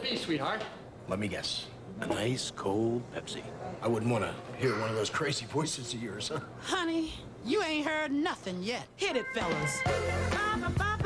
be, sweetheart? Let me guess. A nice, cold Pepsi. I wouldn't want to hear one of those crazy voices of yours, huh? Honey, you ain't heard nothing yet. Hit it, fellas.